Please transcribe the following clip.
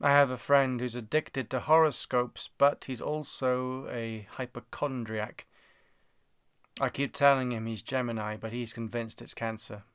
I have a friend who's addicted to horoscopes, but he's also a hypochondriac. I keep telling him he's Gemini, but he's convinced it's Cancer.